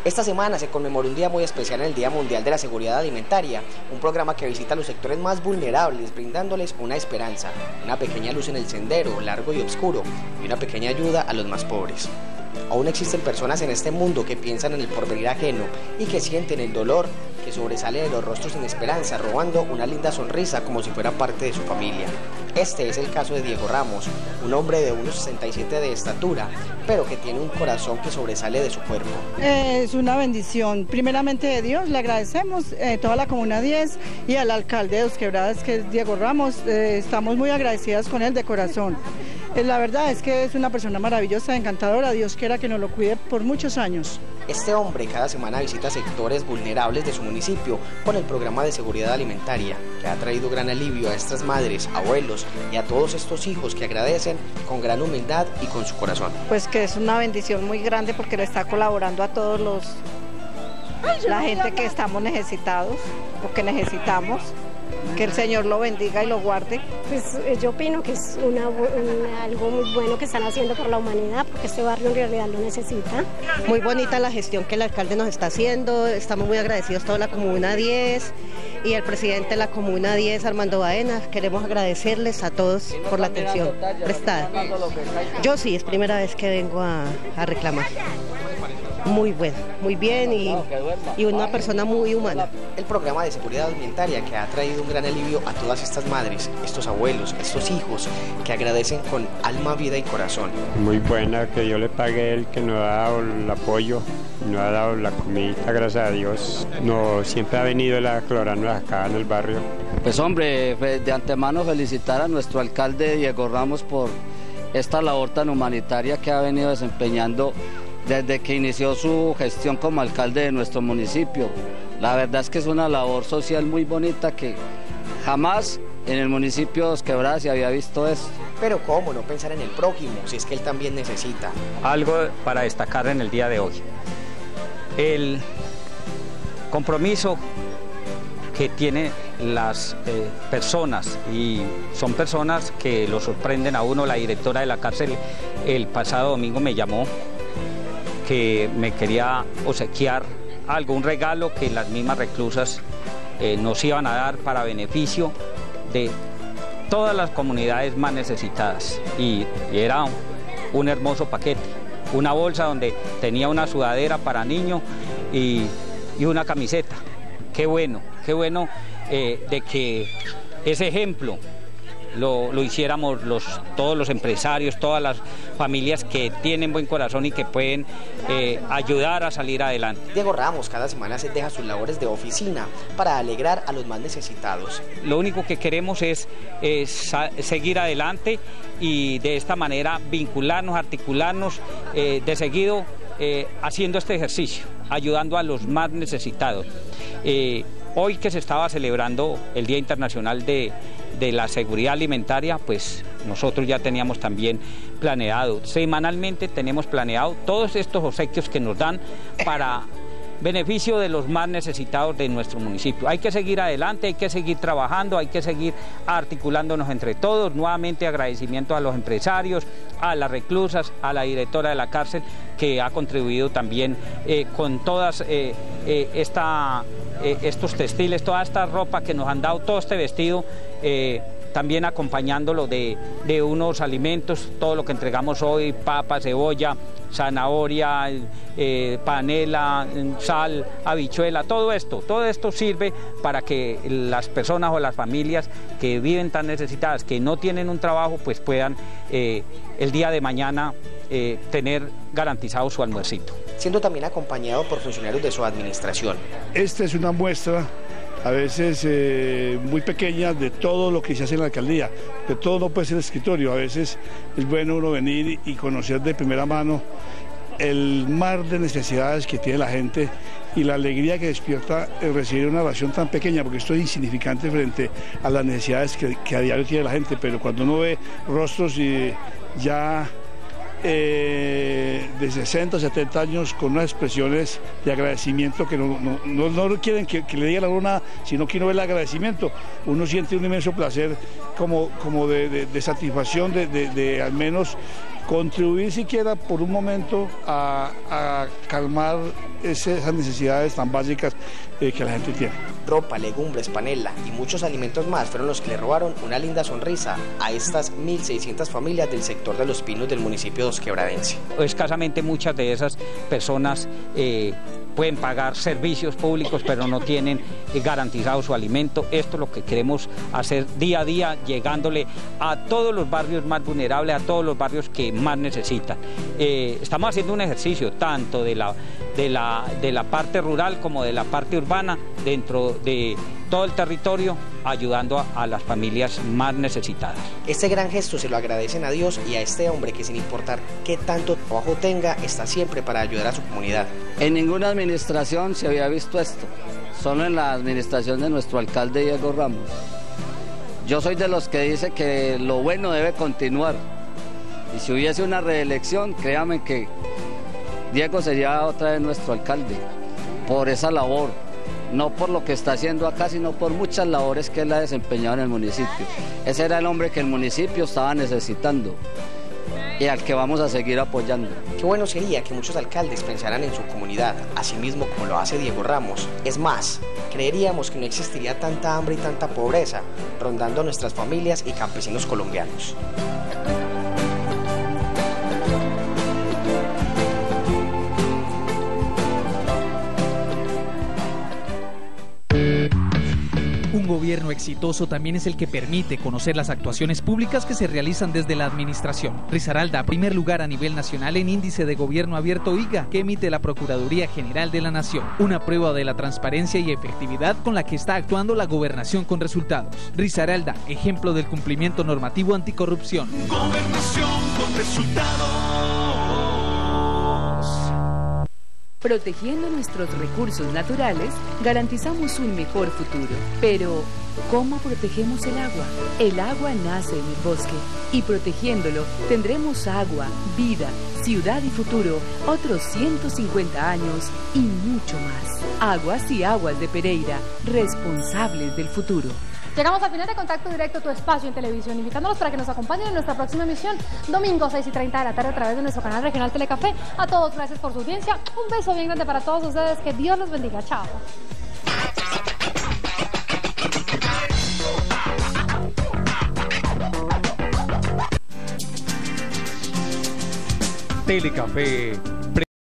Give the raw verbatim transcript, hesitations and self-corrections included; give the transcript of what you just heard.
Esta semana se conmemora un día muy especial en el Día Mundial de la Seguridad Alimentaria, un programa que visita a los sectores más vulnerables, brindándoles una esperanza, una pequeña luz en el sendero, largo y oscuro, y una pequeña ayuda a los más pobres. Aún existen personas en este mundo que piensan en el porvenir ajeno y que sienten el dolor que sobresale de los rostros sin esperanza, robando una linda sonrisa como si fuera parte de su familia. Este es el caso de Diego Ramos, un hombre de uno sesenta y siete de estatura, pero que tiene un corazón que sobresale de su cuerpo. Es una bendición, primeramente de Dios, le agradecemos eh, toda la Comuna diez y al alcalde de Dos Quebradas, que es Diego Ramos, eh, estamos muy agradecidas con él de corazón. Eh, la verdad es que es una persona maravillosa, encantadora, Dios quiera que nos lo cuide por muchos años. Este hombre cada semana visita sectores vulnerables de su municipio con el programa de seguridad alimentaria, que ha traído gran alivio a estas madres, abuelos y a todos estos hijos que agradecen con gran humildad y con su corazón. Pues que es una bendición muy grande porque le está colaborando a todos los, la gente que estamos necesitados, o que necesitamos. Que el Señor lo bendiga y lo guarde. Pues yo opino que es una, una, algo muy bueno que están haciendo por la humanidad, porque este barrio en realidad lo necesita. Muy bonita la gestión que el alcalde nos está haciendo, estamos muy agradecidos toda la Comuna diez y el presidente de la Comuna diez, Armando Baena. Queremos agradecerles a todos por la atención prestada. Yo sí, es primera vez que vengo a, a reclamar. Muy bueno, muy bien y, y una persona muy humana. El programa de seguridad alimentaria que ha traído un gran alivio a todas estas madres, estos abuelos, estos hijos que agradecen con alma, vida y corazón. Muy buena, que Dios le pague a él, que nos ha dado el apoyo, nos ha dado la comidita, gracias a Dios. No, siempre ha venido a aclararnos acá en el barrio. Pues hombre, de antemano felicitar a nuestro alcalde Diego Ramos por esta labor tan humanitaria que ha venido desempeñando desde que inició su gestión como alcalde de nuestro municipio. La verdad es que es una labor social muy bonita que jamás en el municipio de Dos Quebradas se había visto esto. Pero cómo no pensar en el prójimo, si es que él también necesita. Algo para destacar en el día de hoy. El compromiso que tienen las eh, personas, y son personas que lo sorprenden a uno. La directora de la cárcel el pasado domingo me llamó que me quería obsequiar algo, un regalo que las mismas reclusas eh, nos iban a dar para beneficio de todas las comunidades más necesitadas. Y, y era un, un hermoso paquete, una bolsa donde tenía una sudadera para niño y, y una camiseta. Qué bueno, qué bueno eh, de que ese ejemplo Lo, lo hiciéramos los, todos los empresarios, todas las familias que tienen buen corazón y que pueden eh, ayudar a salir adelante. Diego Ramos cada semana se deja sus labores de oficina para alegrar a los más necesitados. Lo único que queremos es, es seguir adelante y de esta manera vincularnos, articularnos, eh, de seguido eh, haciendo este ejercicio, ayudando a los más necesitados. Eh, hoy que se estaba celebrando el Día Internacional de de la Seguridad Alimentaria, pues nosotros ya teníamos también planeado, semanalmente tenemos planeado todos estos obsequios que nos dan para beneficio de los más necesitados de nuestro municipio. Hay que seguir adelante, hay que seguir trabajando, hay que seguir articulándonos entre todos. Nuevamente agradecimiento a los empresarios, a las reclusas, a la directora de la cárcel que ha contribuido también eh, con todas eh, eh, esta, eh, estos textiles, toda esta ropa que nos han dado, todo este vestido, eh, también acompañándolo de, de unos alimentos, todo lo que entregamos hoy, papa, cebolla, zanahoria, eh, panela, sal, habichuela, todo esto, todo esto sirve para que las personas o las familias que viven tan necesitadas, que no tienen un trabajo, pues puedan eh, el día de mañana eh, tener garantizado su almuercito. Siendo también acompañado por funcionarios de su administración. Esta es una muestra a veces eh, muy pequeña de todo lo que se hace en la alcaldía, que todo no puede ser escritorio. A veces es bueno uno venir y conocer de primera mano el mar de necesidades que tiene la gente y la alegría que despierta el recibir una ración tan pequeña, porque esto es insignificante frente a las necesidades que, que a diario tiene la gente, pero cuando uno ve rostros y ya Eh, de sesenta, setenta años con unas expresiones de agradecimiento que no, no, no, no quieren que, que le diga la una, sino que uno ve el agradecimiento, uno siente un inmenso placer como, como de, de, de satisfacción de, de, de al menos contribuir siquiera por un momento a, a calmar ese, esas necesidades tan básicas eh, que la gente tiene. Ropa, legumbres, panela y muchos alimentos más fueron los que le robaron una linda sonrisa a estas mil seiscientas familias del sector de Los Pinos del municipio dosquebradense. Escasamente muchas de esas personas eh, pueden pagar servicios públicos, pero no tienen garantizado su alimento. Esto es lo que queremos hacer día a día, llegándole a todos los barrios más vulnerables, a todos los barrios que más necesitan. Eh, estamos haciendo un ejercicio tanto de la, de, la, de la parte rural como de la parte urbana dentro de todo el territorio, ayudando a, a las familias más necesitadas. Este gran gesto se lo agradecen a Dios y a este hombre que, sin importar qué tanto trabajo tenga, está siempre para ayudar a su comunidad. En ninguna administración se había visto esto, solo en la administración de nuestro alcalde Diego Ramos. Yo soy de los que dice que lo bueno debe continuar, y si hubiese una reelección, créanme que Diego sería otra vez nuestro alcalde, por esa labor. No por lo que está haciendo acá, sino por muchas labores que él ha desempeñado en el municipio. Ese era el hombre que el municipio estaba necesitando y al que vamos a seguir apoyando. Qué bueno sería que muchos alcaldes pensaran en su comunidad, así mismo como lo hace Diego Ramos. Es más, creeríamos que no existiría tanta hambre y tanta pobreza rondando nuestras familias y campesinos colombianos. Un gobierno exitoso también es el que permite conocer las actuaciones públicas que se realizan desde la administración. Risaralda, primer lugar a nivel nacional en índice de gobierno abierto I G A, que emite la Procuraduría General de la Nación. Una prueba de la transparencia y efectividad con la que está actuando la gobernación con resultados. Risaralda, ejemplo del cumplimiento normativo anticorrupción. Gobernación con resultados. Protegiendo nuestros recursos naturales, garantizamos un mejor futuro. Pero, ¿cómo protegemos el agua? El agua nace en el bosque y protegiéndolo tendremos agua, vida, ciudad y futuro, otros ciento cincuenta años y mucho más. Aguas y Aguas de Pereira, responsables del futuro. Llegamos al final de Contacto Directo, tu espacio en televisión, invitándolos para que nos acompañen en nuestra próxima emisión, domingo seis y treinta de la tarde a través de nuestro canal regional Telecafé. A todos, gracias por su audiencia, un beso bien grande para todos ustedes, que Dios los bendiga, chao. Telecafé